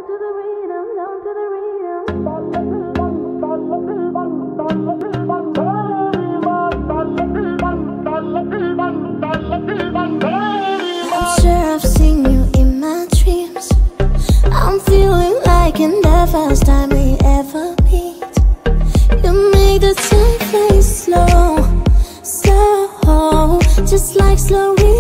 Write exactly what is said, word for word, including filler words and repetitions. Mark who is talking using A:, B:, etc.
A: to the rhythm, down to the rhythm. I'm sure I've seen you in my dreams. I'm feeling like in the first time we ever meet. You make the time fly slow, slow, just like slow.